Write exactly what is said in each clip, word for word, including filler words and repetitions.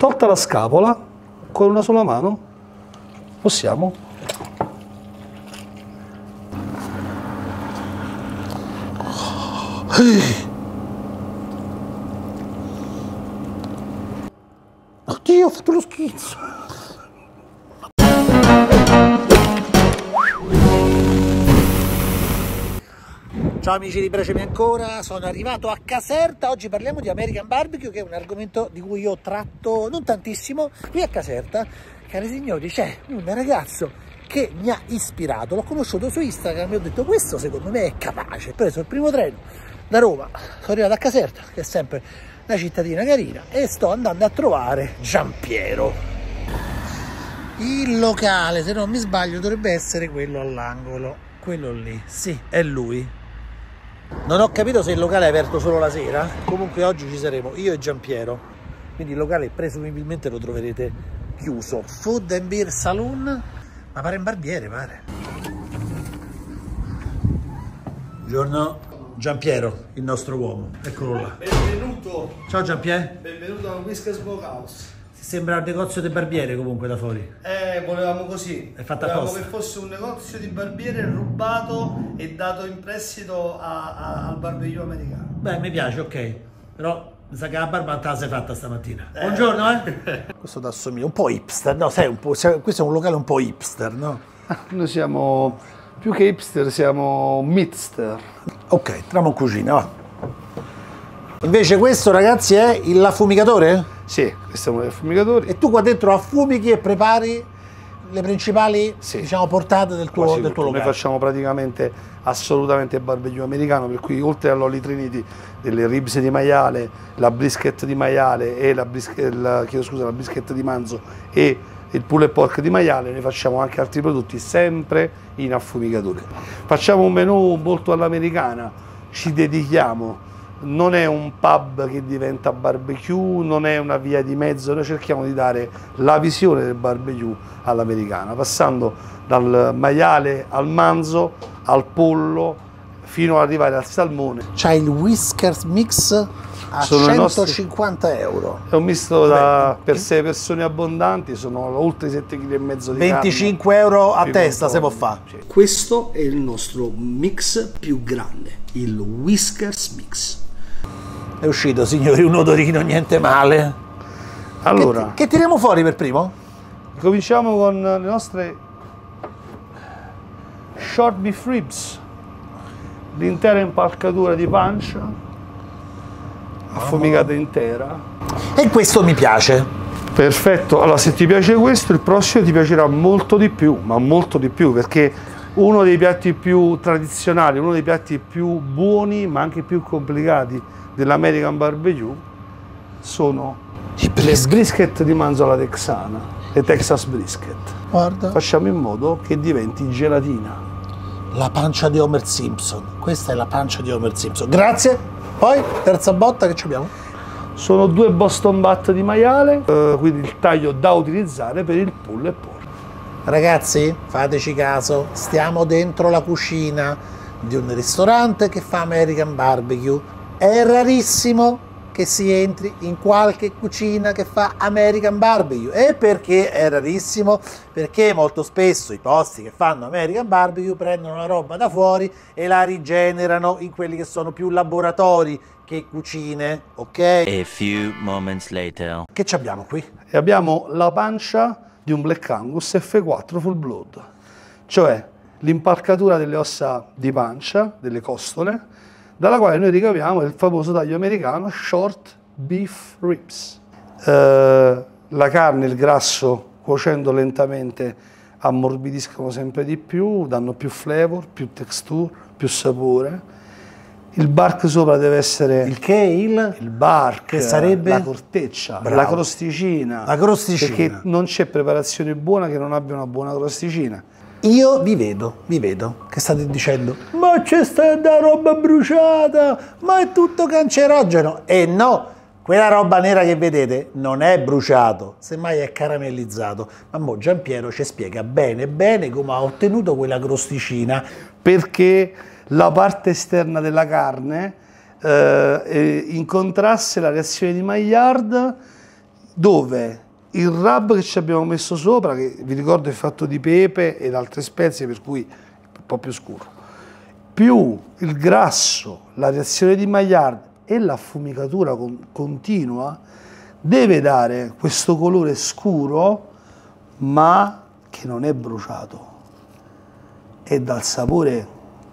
Tolta la scapola, con una sola mano possiamo oddio, ho fatto lo schizzo. Ciao amici di Brecemi ancora, sono arrivato a Caserta. Oggi parliamo di American Barbecue, che è un argomento di cui io tratto non tantissimo. Qui a Caserta, cari signori, c'è un ragazzo che mi ha ispirato. L'ho conosciuto su Instagram e ho detto: questo secondo me è capace. Ho preso il primo treno da Roma, sono arrivato a Caserta, che è sempre una cittadina carina, e sto andando a trovare Giampiero. Il locale, se non mi sbaglio, dovrebbe essere quello all'angolo, quello lì. Sì, è lui. Non ho capito se il locale è aperto solo la sera. Comunque oggi ci saremo io e Giampiero, quindi il locale presumibilmente lo troverete chiuso. Food and Beer Saloon, ma pare un barbiere, pare. Buongiorno Giampiero, il nostro uomo, eccolo là. Benvenuto. Ciao Giampiero. Benvenuto al Whisker Smokehouse. Sembra un negozio di barbiere comunque da fuori. Eh, volevamo così. È fatta volevamo apposta. che fosse un negozio di barbiere rubato e dato in prestito a, a, al barbecue americano. Beh, mi piace, ok. Però mi sa che la barba te la sei fatta stamattina. Eh. Buongiorno, eh. Questo ti assomiglia un po' hipster, no? Sai, un po', questo è un locale un po' hipster, no? Noi siamo, più che hipster, siamo midster. Ok, entriamo in cucina, va. Invece questo, ragazzi, è il affumigatore? Sì, questo è uno dei affumicatori. E tu qua dentro affumichi e prepari le principali, sì, diciamo, portate del tuo, del tuo locale? Noi facciamo praticamente assolutamente barbecue americano, per cui oltre all'Holy Trinity delle ribs di maiale, la brisket di maiale e la brisket, la, chiedo scusa, la brisket di manzo e il pulled pork di maiale, noi facciamo anche altri prodotti sempre in affumicature. Facciamo un menù molto all'americana, ci dedichiamo. Non è un pub che diventa barbecue, non è una via di mezzo, noi cerchiamo di dare la visione del barbecue all'americana, passando dal maiale al manzo, al pollo, fino ad arrivare al salmone. C'hai il Whiskers Mix a Sono centocinquanta nostri... euro. È un misto da, per sei persone abbondanti, sono oltre sette virgola cinque chili di venticinque carne, euro a testa se può fare. Sì. Questo è il nostro mix più grande, il Whiskers Mix. È uscito, signori, un odorino niente male. Allora, che, che tiriamo fuori per primo? cominciamo con le nostre short beef ribs, l'intera impalcatura di pancia, affumicata intera. E questo mi piace. Perfetto, allora se ti piace questo, il prossimo ti piacerà molto di più, ma molto di più, perché uno dei piatti più tradizionali, uno dei piatti più buoni, ma anche più complicati dell'American Barbecue sono le brisket di manzo alla texana, le Texas brisket. Guarda. Facciamo in modo che diventi gelatina. La pancia di Homer Simpson. Questa è la pancia di Homer Simpson. Grazie. Poi, terza botta, che ci abbiamo? Sono due Boston Butt di maiale, eh, quindi il taglio da utilizzare per il pulled pork. Ragazzi, fateci caso, stiamo dentro la cucina di un ristorante che fa American Barbecue. È rarissimo che si entri in qualche cucina che fa American Barbecue. E perché è rarissimo? Perché molto spesso i posti che fanno American Barbecue prendono la roba da fuori e la rigenerano in quelli che sono più laboratori che cucine, ok? A few moments later. Che ci abbiamo qui? E abbiamo la pancia di un Black Angus F quattro Full Blood, cioè l'impalcatura delle ossa di pancia, delle costole, dalla quale noi ricaviamo il famoso taglio americano short beef ribs. Eh, la carne e il grasso, cuocendo lentamente, ammorbidiscono sempre di più, danno più flavor, più texture, più sapore. Il bark sopra deve essere il che il? il bark, che sarebbe la corteccia, Bravo. la crosticina. La crosticina. Perché non c'è preparazione buona che non abbia una buona crosticina. Io vi vedo, vi vedo, che state dicendo, ma c'è stata roba bruciata, ma è tutto cancerogeno. E no, quella roba nera che vedete non è bruciato, semmai è caramellizzato. Ma mo Giampiero ci spiega bene bene come ha ottenuto quella crosticina. Perché la parte esterna della carne eh, incontrasse la reazione di Maillard dove il rub che ci abbiamo messo sopra, che vi ricordo è fatto di pepe ed altre spezie, per cui è un po' più scuro, più il grasso, la reazione di Maillard e l'affumicatura con, continua, deve dare questo colore scuro, ma che non è bruciato, è dal sapore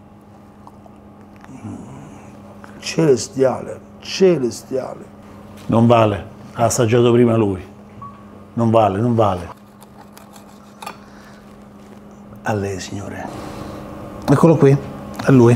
celestiale, celestiale. Non vale, ha assaggiato prima lui. Non vale, non vale. A lei, signore. Eccolo qui, a lui.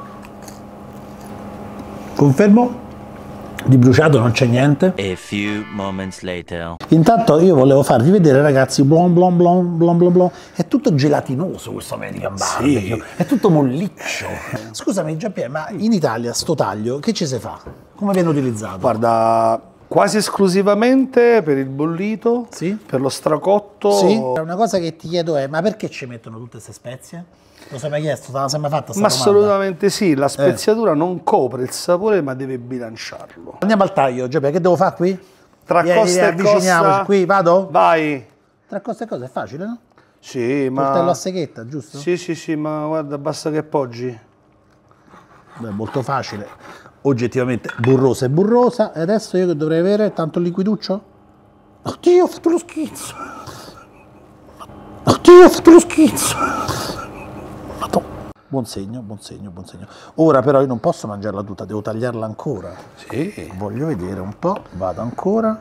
Confermo, di bruciato non c'è niente. A few moments later. Intanto io volevo farvi vedere, ragazzi, blon blon blon blon blon blon. È tutto gelatinoso questo American Barbecue, Sì. è tutto molliccio. Scusami Giampiero, ma in Italia sto taglio che ci si fa? Come viene utilizzato? Guarda, quasi esclusivamente per il bollito, Sì? per lo stracotto. Sì. Una cosa che ti chiedo è, ma perché ci mettono tutte queste spezie? Lo sei mai chiesto? Te la sei mai fatta sta Ma domanda? assolutamente sì, la speziatura non copre il sapore ma deve bilanciarlo. Andiamo al taglio, Giampiero, che devo fare qui? Tra Vieni, costa e avviciniamoci, costa, qui, vado? vai. Tra costa e cosa è facile, no? Sì, ma... Coltello a seghetta, giusto? Sì, sì, sì, ma guarda, basta che appoggi. Beh, molto facile. Oggettivamente burrosa e burrosa. E adesso io che dovrei avere tanto liquiduccio? Oddio, ho fatto lo schizzo. Oddio, ho fatto lo schizzo. Madonna. Buon segno, buon segno, buon segno. Ora però io non posso mangiarla tutta, devo tagliarla ancora. Sì. Voglio vedere un po', vado ancora.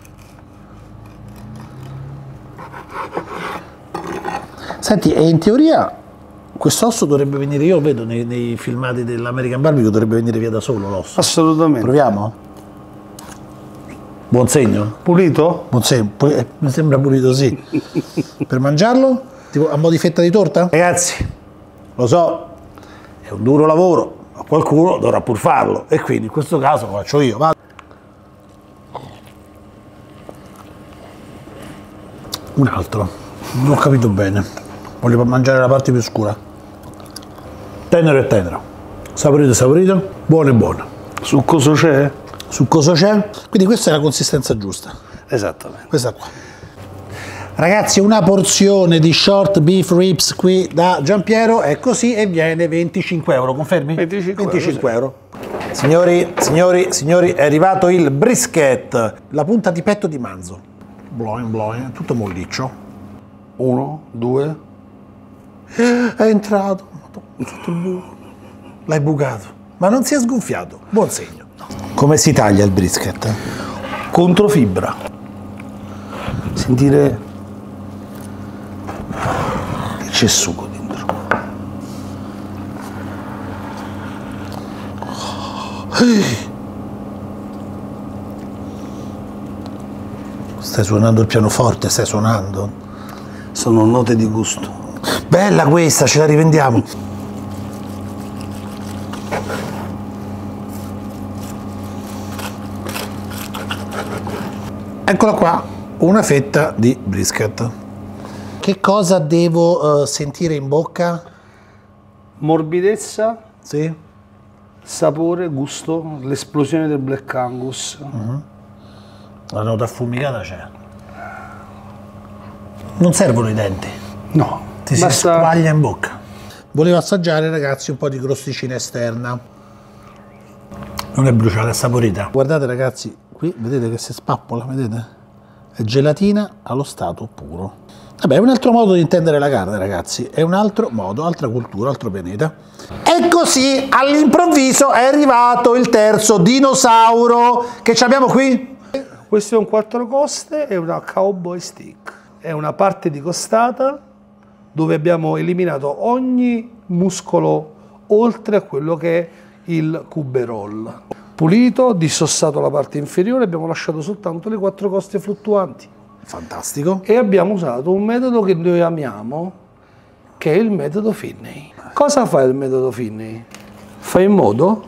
Senti, e in teoria questo osso dovrebbe venire, io lo vedo nei, nei filmati dell'American Barbecue, dovrebbe venire via da solo l'osso. Assolutamente. Proviamo? Buon segno? Pulito? Buon segno, Pu- eh, mi sembra pulito, sì. Per mangiarlo? Tipo a mo' di fetta di torta? Ragazzi, lo so, è un duro lavoro, ma qualcuno dovrà pur farlo, e quindi in questo caso lo faccio io. Vado. Un altro, non ho capito bene, voglio mangiare la parte più scura. Tenero e tenero, saporito e saporito, buono e buono. Succoso c'è? Succoso c'è? Quindi questa è la consistenza giusta, Esattamente. questa qua. Ragazzi, una porzione di short beef ribs qui da Giampiero è così e viene venticinque euro, confermi? venticinque euro, venticinque euro. Signori, signori, signori, è arrivato il brisket, la punta di petto di manzo. Bloin, bloin, tutto molliccio. Uno, due. È entrato, ho fatto il buco. L'hai bucato, ma non si è sgonfiato, buon segno. Come si taglia il brisket? Controfibra. Sentire che c'è sugo dentro. Stai suonando il pianoforte, stai suonando? Sono note di gusto. Bella questa, ce la rivendiamo. Eccola qua, una fetta di brisket. Che cosa devo uh, sentire in bocca? Morbidezza, Sì? sapore, gusto, l'esplosione del Black Angus. La nota affumicata c'è. Non servono i denti, No, ti si basta. squaglia in bocca. Volevo assaggiare, ragazzi, un po' di crosticina esterna. Non è bruciata, è saporita. Guardate, ragazzi, qui vedete che si spappola, vedete? È gelatina allo stato puro. Vabbè, è un altro modo di intendere la carne, ragazzi. È un altro modo, altra cultura, altro pianeta. E così, all'improvviso, è arrivato il terzo dinosauro. Che ci abbiamo qui? Questo è un quattro coste e una cowboy stick. È una parte di costata dove abbiamo eliminato ogni muscolo oltre a quello che è il cuberoll. Pulito, dissossato la parte inferiore, abbiamo lasciato soltanto le quattro coste fluttuanti. Fantastico. E abbiamo usato un metodo che noi amiamo, che è il metodo Finney. Cosa fa il metodo Finney? Fa in modo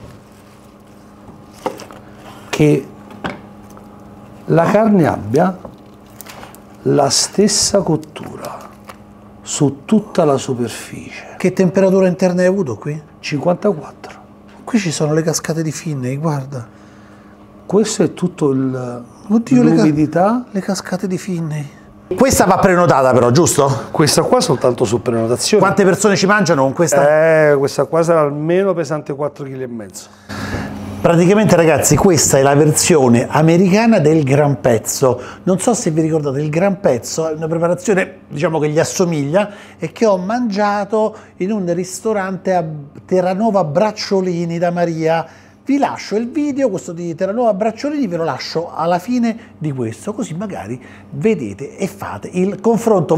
che la carne abbia la stessa cottura su tutta la superficie. Che temperatura interna hai avuto qui? cinquantaquattro. Qui ci sono le cascate di Finney, guarda. Questo è tutto il... Oddio, l'umidità. Le, le cascate di Finney. Questa va prenotata però, giusto? Questa qua soltanto su prenotazione. Quante persone ci mangiano con questa? Eh, questa qua sarà almeno pesante quattro virgola cinque chili. Praticamente ragazzi, questa è la versione americana del gran pezzo. Non so se vi ricordate, il gran pezzo è una preparazione, diciamo, che gli assomiglia e che ho mangiato in un ristorante a Terranova Bracciolini da Maria. Vi lascio il video, questo di Terranova Bracciolini, ve lo lascio alla fine di questo, così magari vedete e fate il confronto.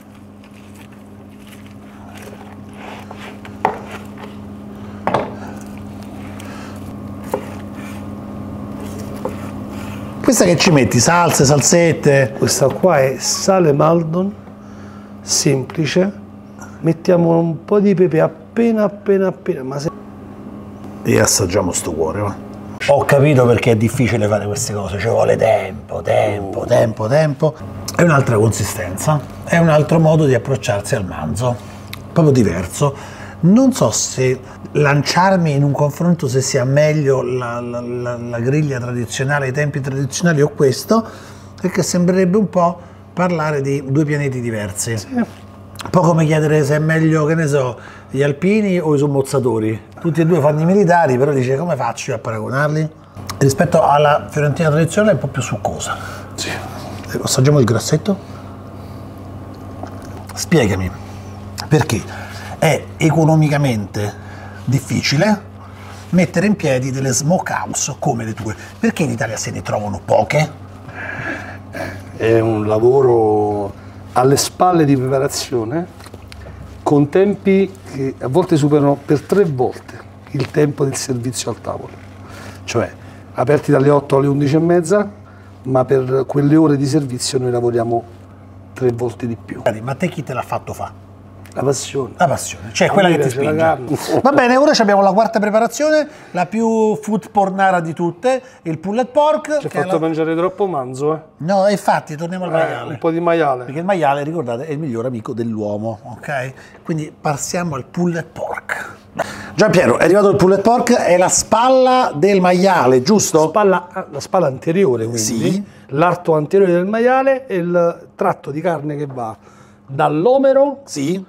Questa che ci metti? Salse, salsette? Questa qua è sale Maldon, semplice. Mettiamo un po' di pepe appena appena appena, ma se... E assaggiamo sto cuore, va. Ho capito perché è difficile fare queste cose, ci vuole tempo, tempo, tempo, tempo. È un'altra consistenza, è un altro modo di approcciarsi al manzo, proprio diverso. Non so se lanciarmi in un confronto se sia meglio la, la, la, la griglia tradizionale, i tempi tradizionali o questo, perché sembrerebbe un po' parlare di due pianeti diversi. Sì. Un po' come chiedere se è meglio, che ne so, gli alpini o i sommozzatori. Tutti e due fanno i militari, però dice come faccio a paragonarli? Rispetto alla fiorentina tradizionale è un po' più succosa. Sì. Assaggiamo il grassetto? Spiegami, perché è economicamente difficile mettere in piedi delle smokehouse come le tue? Perché in Italia se ne trovano poche? È un lavoro alle spalle di preparazione con tempi che a volte superano per tre volte il tempo del servizio al tavolo, cioè aperti dalle otto alle undici e mezza, ma per quelle ore di servizio noi lavoriamo tre volte di più. Ma te chi te l'ha fatto fare? La passione. La passione, cioè quella che ti spinge. Va bene, ora abbiamo la quarta preparazione, la più food pornara di tutte, il pulled pork. Ci hai fatto la... mangiare troppo manzo, eh? No, infatti, torniamo al eh, maiale. Un po' di maiale. Perché il maiale, ricordate, è il miglior amico dell'uomo, ok? Quindi passiamo al pulled pork. Giampiero, è arrivato il pulled pork, è la spalla del maiale, giusto? Spalla, la spalla anteriore, quindi. Sì. L'arto anteriore del maiale e il tratto di carne che va dall'omero sì.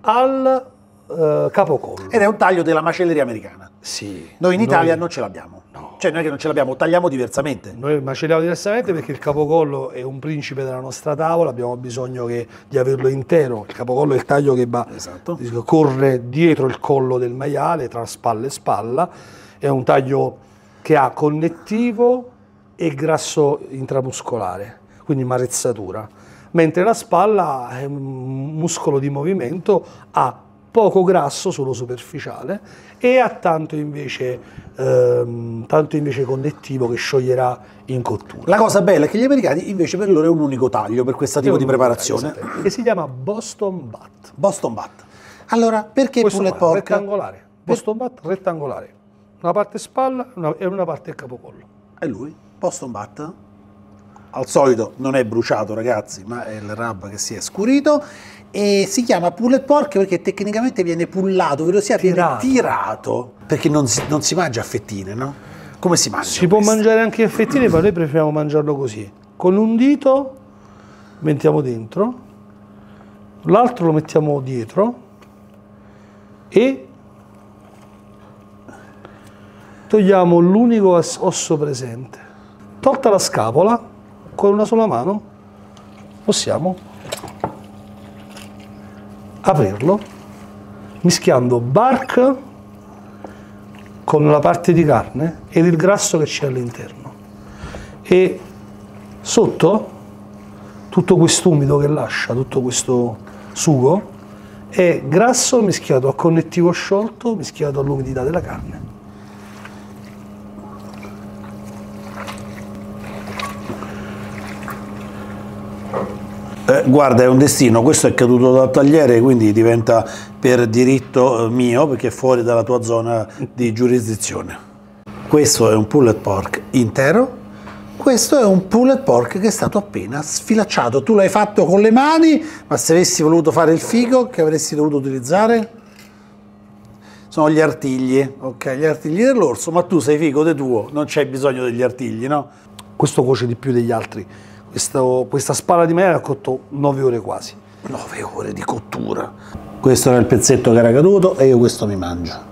al uh, capocollo. Ed è un taglio della macelleria americana. Sì. Noi in noi... Italia non ce l'abbiamo. No. Cioè non è che non ce l'abbiamo, tagliamo diversamente. Noi macelliamo diversamente perché il capocollo è un principe della nostra tavola, abbiamo bisogno che, di averlo intero. Il capocollo è il taglio che va, esatto. corre dietro il collo del maiale, tra spalla e spalla. È un taglio che ha connettivo e grasso intramuscolare, quindi marezzatura. Mentre la spalla è un muscolo di movimento, ha poco grasso, solo superficiale, e ha tanto invece, ehm, tanto invece connettivo che scioglierà in cottura. La cosa bella è che gli americani invece per loro è un unico taglio per questo tipo di preparazione. Taglio, che si chiama Boston Butt. Boston Butt. Allora, perché questo pulled qua, pork? Rettangolare. Boston Butt rettangolare. Una parte spalla una, e una parte capocollo. E lui, Boston Butt, al solito non è bruciato ragazzi, ma è il rub che si è scurito, e si chiama pulled pork perché tecnicamente viene pullato, ovvero sia viene tirato, perché non si, non si mangia a fettine, no? Come si mangia? Si questo? può mangiare anche a fettine, ma noi preferiamo mangiarlo così. Con un dito mettiamo dentro, l'altro lo mettiamo dietro e togliamo l'unico osso presente. Tolta la scapola, con una sola mano possiamo aprirlo mischiando bark con la parte di carne ed il grasso che c'è all'interno, e sotto tutto quest'umido che lascia, tutto questo sugo, è grasso mischiato a connettivo sciolto mischiato all'umidità della carne. Eh, guarda, è un destino, questo è caduto dal tagliere, quindi diventa per diritto mio perché è fuori dalla tua zona di giurisdizione. Questo è un pulled pork intero, questo è un pulled pork che è stato appena sfilacciato. Tu l'hai fatto con le mani, ma se avessi voluto fare il figo, che avresti dovuto utilizzare? sono gli artigli, ok? Gli artigli dell'orso, ma tu sei figo di tuo, non c'hai bisogno degli artigli, no? Questo cuoce di più degli altri. Questo, questa spalla di maiale ha cotto nove ore quasi. nove ore di cottura. Questo era il pezzetto che era caduto e io questo mi mangio.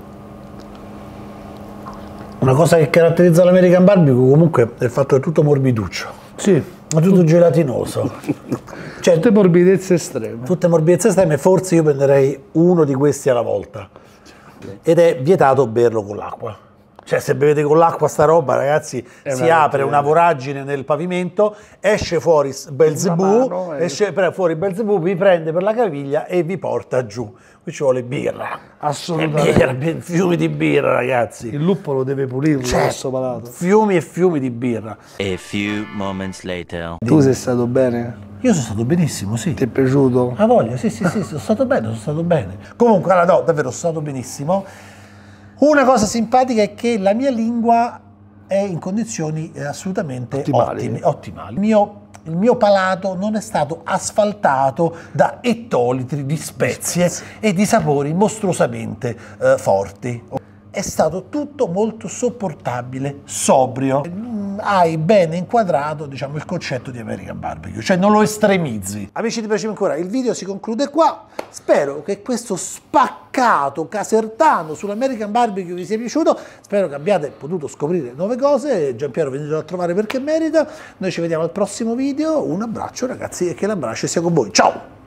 Una cosa che caratterizza l'American barbecue comunque è il fatto che è tutto morbiduccio. Sì. È tutto gelatinoso. Cioè, tutte morbidezze estreme. Tutte morbidezze estreme, forse io prenderei uno di questi alla volta. Ed è vietato berlo con l'acqua. Cioè, se bevete con l'acqua sta roba, ragazzi, è si una apre una voragine nel pavimento, esce fuori Belzebù, esce fuori Belzebù, vi prende per la caviglia e vi porta giù. Qui ci vuole birra. Assolutamente. Birra, fiumi di birra, ragazzi. Il lupo lo deve pulirlo cioè, questo palato. Fiumi e fiumi di birra. A few moments later. Tu sei stato bene? Io sono stato benissimo, sì. Ti è piaciuto? A voglia, sì, sì, sì, sono stato bene, sono stato bene. Comunque, allora, no, davvero, sono stato benissimo. Una cosa simpatica è che la mia lingua è in condizioni assolutamente ottimali. Ottime, ottimali. Il mio, il mio palato non è stato asfaltato da ettolitri di spezie e di sapori mostruosamente eh, forti. È stato tutto molto sopportabile, sobrio. Hai ben inquadrato, diciamo, il concetto di American barbecue, cioè non lo estremizzi. Amici di Piacere Ancora, il video si conclude qua. Spero che questo spaccato casertano sull'American barbecue vi sia piaciuto. Spero che abbiate potuto scoprire nuove cose. Giampiero, venite a trovare perché merita. Noi ci vediamo al prossimo video. Un abbraccio, ragazzi, e che l'abbraccio sia con voi. Ciao!